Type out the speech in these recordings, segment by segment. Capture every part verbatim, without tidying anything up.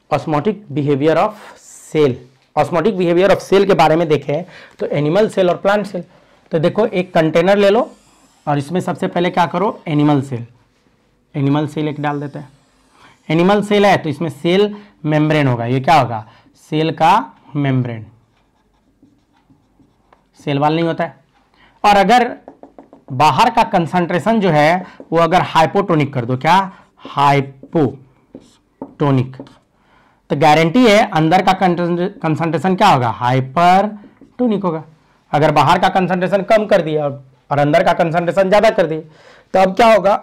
Osmotic behaviour of cell. Osmotic behaviour of cell के बारे में देखें तो एनिमल सेल और प्लांट सेल। तो देखो एक कंटेनर ले लो और इसमें सबसे पहले क्या करो, एनिमल सेल, एनिमल सेल एक डाल देते हैं। एनिमल सेल है तो इसमें सेल मेम्ब्रेन होगा, ये क्या होगा, सेल का मेम्ब्रेन, सेल वाल नहीं होता है। और अगर बाहर का कंसंट्रेशन जो है वो अगर हाइपोटोनिक कर दो, क्या हाइपोटोनिक, तो गारंटी है अंदर का कंसंट्रेशन क्या होगा, हाइपरटोनिक होगा। अगर बाहर का कंसंट्रेशन कम कर दिया और अंदर का कंसंट्रेशन ज्यादा कर दिया तो अब क्या होगा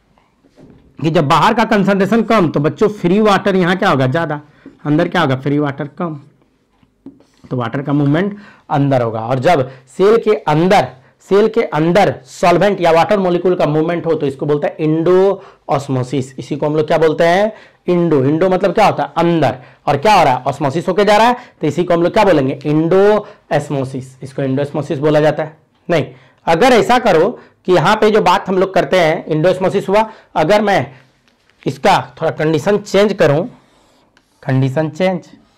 कि जब बाहर का कंसंट्रेशन कम तो बच्चों फ्री वाटर यहां क्या होगा, ज्यादा, अंदर क्या होगा, फ्री वाटर कम, तो वाटर का मूवमेंट अंदर होगा। और जब सेल के अंदर सेल के अंदर सॉल्वेंट या वाटर मॉलिक्यूल का मूवमेंट हो तो इसको बोलते हैं इंडो ऑस्मोसिस। इसी को हम लोग क्या बोलते हैं, इंडो। इंडो मतलब क्या होता है, अंदर, और क्या हो रहा है, ऑस्मोसिस होके जा रहा है, तो इसी को हम लोग क्या बोलेंगे, इंडो एस्मोसिस। इसको इंडो एस्मोसिस बोला जाता है। नहीं, अगर ऐसा करो कि यहां पे जो बात हम लोग करते हैं इंडो एस्मोसिस हुआ, अगर मैं इसका थोड़ा कंडीशन चेंज करूं, कंडीशन चेंज,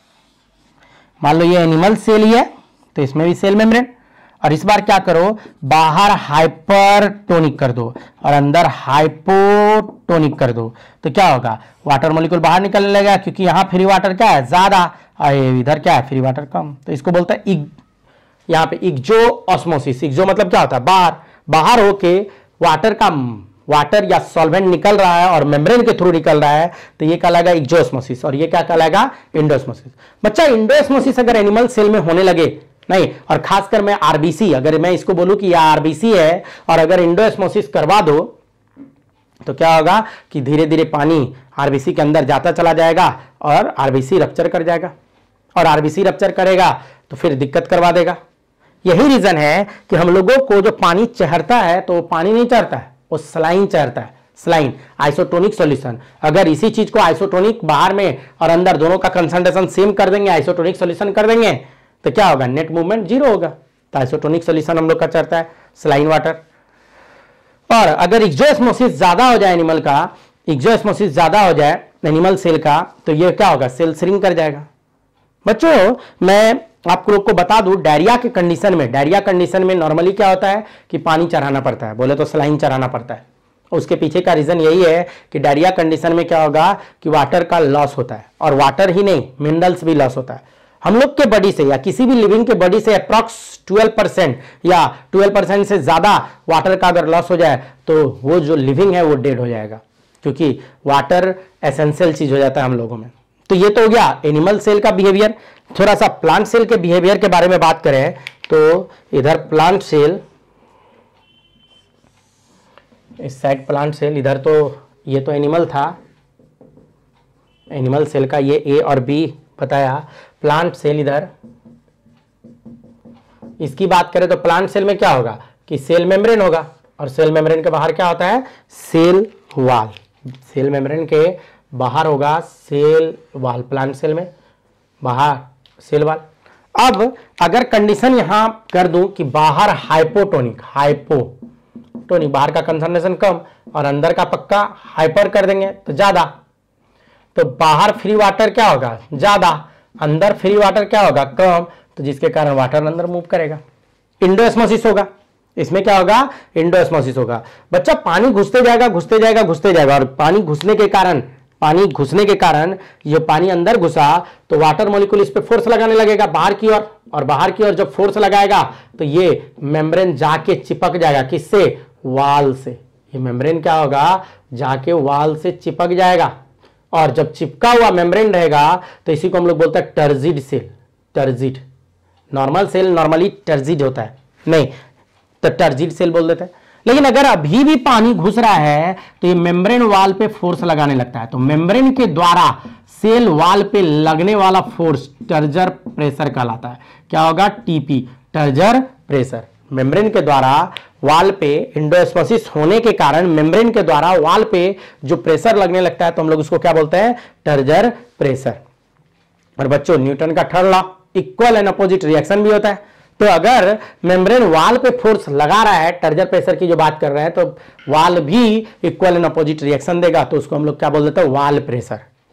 मान लो ये एनिमल सेल ही है तो इसमें भी सेल मेम्ब्रेन, और इस बार क्या करो, बाहर हाइपरटोनिक कर दो और अंदर हाइपोटोनिक कर दो, तो क्या होगा, वाटर मॉलिक्यूल बाहर निकलने लगेगा क्योंकि यहां फ्री वाटर क्या है, ज्यादा, और इधर क्या है, फ्री वाटर कम, तो इसको बोलता है इग, यहां पे इग्जो ऑस्मोसिस। इग्जो मतलब क्या होता है, बाहर, बाहर होके वाटर का वाटर या सॉल्वेंट निकल रहा है और मेम्ब्रेन के थ्रू निकल रहा है, तो ये कहलाएगा इग्जोस्मोसिस, और ये क्या कहलाएगा, इंडोस्मोसिस। बच्चा इंडोस्मोसिस अगर एनिमल सेल में होने लगे, नहीं, और खासकर मैं आरबीसी, अगर मैं इसको बोलूं कि यह आरबीसी है और अगर इंडोस्मोसिस करवा दो तो क्या होगा कि धीरे धीरे पानी आरबीसी के अंदर जाता चला जाएगा और आरबीसी रप्चर कर जाएगा, और आरबीसी रप्चर करेगा तो फिर दिक्कत करवा देगा। यही रीजन है कि हम लोगों को जो पानी चढ़ता है तो पानी नहीं चढ़ता है, वो स्लाइन चढ़ता है, स्लाइन, आइसोटोनिक सॉल्यूशन। अगर इसी चीज को आइसोटोनिक बाहर में और अंदर दोनों का कंसंट्रेशन सेम कर देंगे, आइसोटोनिक सॉल्यूशन कर देंगे, तो क्या होगा, नेट मूवमेंट जीरो होगा। तो आइसोटोनिक सॉल्यूशन हम लोग का चढ़ता है, स्लाइन वाटर। और अगर इग्जोस्मोसिस ज्यादा हो जाए एनिमल का, इग्जोस्मोसिस ज्यादा हो जाए एनिमल सेल का, तो ये क्या होगा, सेल श्रिंक कर जाएगा। बच्चों मैं आप लोग को बता दूं, डायरिया के कंडीशन में, डायरिया कंडीशन में नॉर्मली क्या होता है कि पानी चढ़ाना पड़ता है, बोले तो सलाइन चढ़ाना पड़ता है। उसके पीछे का रीजन यही है कि डायरिया कंडीशन में क्या होगा कि वाटर का लॉस होता है, और वाटर ही नहीं, मिनरल्स भी लॉस होता है। हम लोग के बॉडी से या किसी भी लिविंग के बॉडी से अप्रॉक्स ट्वेल्व परसेंट या ट्वेल्व परसेंट से ज्यादा वाटर का अगर लॉस हो जाए तो वो जो लिविंग है वो डेड हो जाएगा, क्योंकि वाटर एसेंशियल चीज हो जाता है हम लोगों में। तो ये तो हो गया एनिमल सेल का बिहेवियर। थोड़ा सा प्लांट सेल के बिहेवियर के बारे में बात करें तो इधर प्लांट सेल, इस साइड प्लांट सेल, इधर तो ये तो एनिमल था, एनिमल सेल का ये ए और बी बताया। प्लांट सेल इधर, इसकी बात करें तो प्लांट सेल में क्या होगा कि सेल मेम्ब्रेन होगा, और सेल मेम्ब्रेन के बाहर क्या होता है, सेल वाल। सेल मेम्ब्रेन के बाहर होगा सेल वाल, प्लांट सेल में बाहर सेल वाल। अब अगर कंडीशन यहां कर दूं कि बाहर हाइपोटोनिक, हाइपोटोनिक, बाहर का कंसंट्रेशन कम और अंदर का पक्का हाइपर कर देंगे तो ज्यादा, तो बाहर फ्री वाटर क्या होगा, ज्यादा, अंदर फ्री वाटर क्या होगा, कम, तो जिसके कारण वाटर अंदर मूव करेगा, इंडोस्मोसिस होगा। इसमें क्या होगा, इंडोस्मोसिस होगा। बच्चा पानी घुसते जाएगा घुसते जाएगा घुसते जाएगा, और पानी घुसने के कारण पानी घुसने के कारण ये पानी अंदर घुसा तो वाटर मॉलिक्यूल इस पे फोर्स लगाने लगेगा बाहर की ओर, और, और बाहर की ओर जब फोर्स लगाएगा तो ये मेम्ब्रेन जाके चिपक जाएगा, किससे, वाल से। ये मेम्ब्रेन क्या होगा, जाके वाल से चिपक जाएगा, और जब चिपका हुआ मेम्ब्रेन रहेगा तो इसी को हम लोग बोलते हैं turgid cell. Turgid, normal cell normally turgid होता है, नहीं तो टर्जिड सेल बोल देते हैं। लेकिन अगर अभी भी पानी घुस रहा है तो ये मेम्ब्रेन वाल पे फोर्स लगाने लगता है, तो मेम्ब्रेन के द्वारा सेल वाल पे लगने वाला फोर्स टर्जर प्रेशर कहलाता है। क्या होगा, टीपी, टर्जर प्रेशर। मेम्ब्रेन के द्वारा वाल पे इंडोस्मोसिस होने के कारण मेम्ब्रेन के द्वारा वाल पे जो प्रेशर लगने लगता है तो हम लोग उसको क्या बोलते हैं, टर्जर प्रेशर। और बच्चों न्यूटन का third law, equal and opposite reaction भी होता है। तो अगर मेम्ब्रेन वाल पे फोर्स लगा रहा है, टर्जर प्रेशर की जो बात कर रहे हैं, तो वाल भी इक्वल एंड अपोजिट रिएक्शन देगा, तो उसको हम लोग क्या बोल देते हैं, वाल प्रेशर।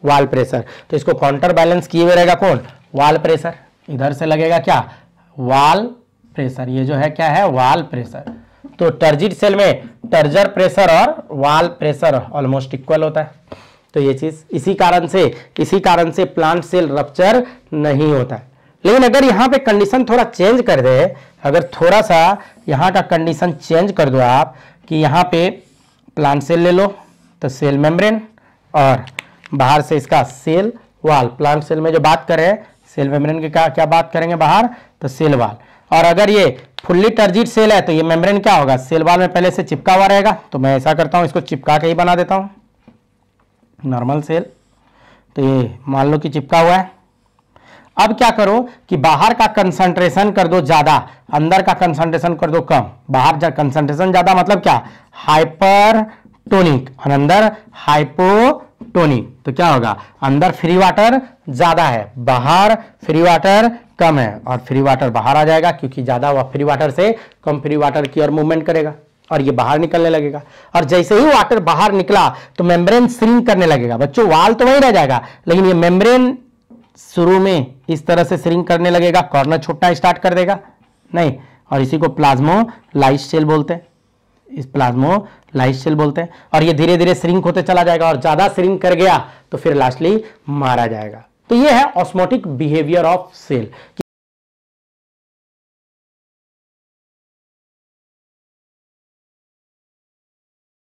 वाल प्रेशर। तो इसको काउंटर बैलेंस किए हुए रहेगा कौन, वाल प्रेशर। इधर से लगेगा क्या, वाल प्रेशर। ये जो है क्या है, वाल प्रेशर। तो टर्जिट सेल में टर्जर प्रेशर और वाल प्रेशर ऑलमोस्ट इक्वल होता है। तो ये चीज इसी कारण से इसी कारण से प्लांट सेल रप्चर नहीं होता है। लेकिन अगर यहाँ पे कंडीशन थोड़ा चेंज कर दे, अगर थोड़ा सा यहाँ का कंडीशन चेंज कर दो आप कि यहाँ पे प्लांट सेल ले लो तो सेल मेम्ब्रेन और बाहर से इसका सेल वाल। प्लांट सेल में जो बात करें सेल मेम्ब्रेन की क्या क्या बात करेंगे बाहर, तो सेल वाल। और अगर ये फुल्ली टर्जिट सेल है तो ये मेम्ब्रेन क्या होगा, सेल वाल में पहले से चिपका हुआ रहेगा। तो मैं ऐसा करता हूँ, इसको चिपका के ही बना देता हूँ नॉर्मल सेल। तो ये मान लो कि चिपका हुआ है। अब क्या करो कि बाहर का कंसंट्रेशन कर दो ज्यादा, अंदर का कंसंट्रेशन कर दो कम। बाहर जा कंसंट्रेशन ज्यादा मतलब क्या, हाइपरटोनिक, और अंदर हाइपोटोनिक। तो क्या होगा, अंदर फ्री वाटर ज्यादा है, बाहर फ्री वाटर कम है, और फ्री वाटर बाहर आ जाएगा क्योंकि ज्यादा हुआ फ्री वाटर से कम फ्री वाटर की ओर मूवमेंट करेगा और ये बाहर निकलने लगेगा। और जैसे ही वाटर बाहर निकला तो मेम्ब्रेन श्रिंक करने लगेगा। बच्चों वाल तो वही रह जाएगा, लेकिन ये मेम्ब्रेन शुरू में इस तरह से श्रिंक करने लगेगा, कॉर्नर छूटना स्टार्ट कर देगा नहीं, और इसी को प्लाज्मोलाइट सेल बोलते हैं। इस प्लाज्मोलाइट सेल बोलते हैं। और ये धीरे धीरे श्रिंक होते चला जाएगा, और ज्यादा श्रिंक कर गया तो फिर लास्टली मारा जाएगा। तो ये है ऑस्मोटिक बिहेवियर ऑफ सेल।